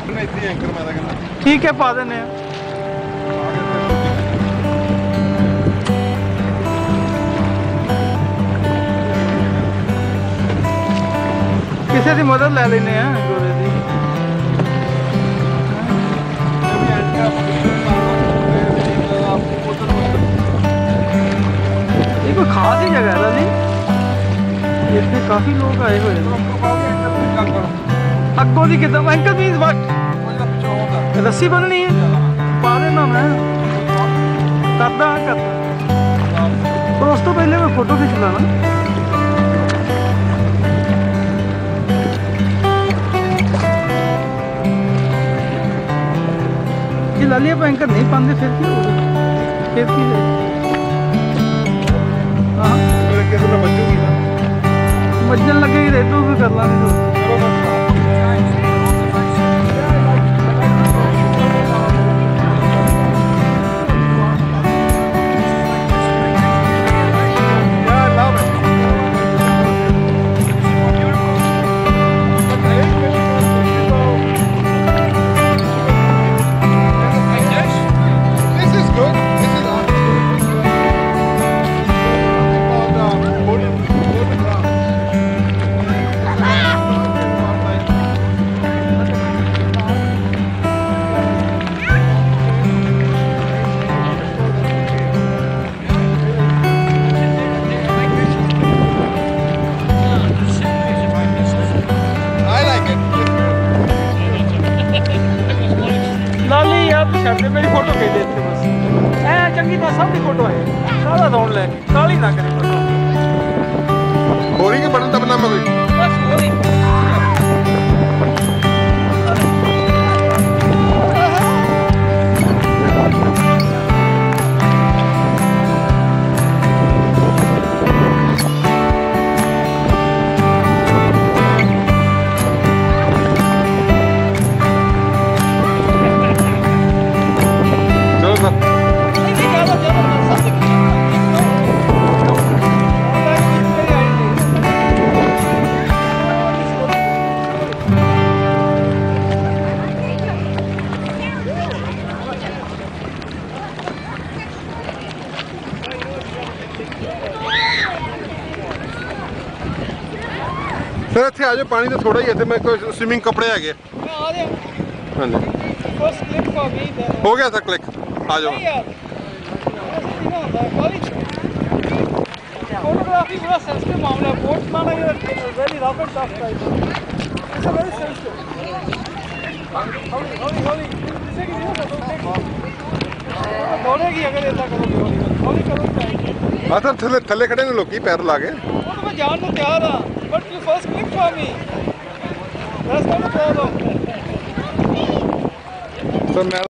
ठीक है पा देने किसी की मदद ले लेने गोरे की। ये कोई खास ही जगह है जी, इतने काफी लोग आए हुए हैं। अगों की कितना अंकल मीन्स वट रस्सी बननी है पा देना मैं करदा पर उस तो पहले मैं फोटो खिंच लाना। ये लालिया पैंकर नहीं पाते फिर की हाँ मज्जन लगेगी रेतू भी कर लानी तो मेरी फोटो खींच देते बस ऐ चंगी तरह सब की फोटो है सारा राउंड लेके काली ना करे फोटो होरी के बटन दबना मैं बस होरी सर इतने आ जाओ पानी तो थोड़ा ही है मैं कोई स्विमिंग कपड़े है हाँ जी हो गया था क्लिक आ जाओ। फोटोग्राफी बड़ा सेंसिटिव मामला है बोट माना ये very rough and tough type it's a very sensitive हौली जैसे कि दौड़ेगी अगर ऐसा करोगे हौली करो हाँ सर थले थले खड़े ने लोग पैर ला के वो तो मैं जान को तैयार हाँ but you first click for me that's not a problem. Sir मैं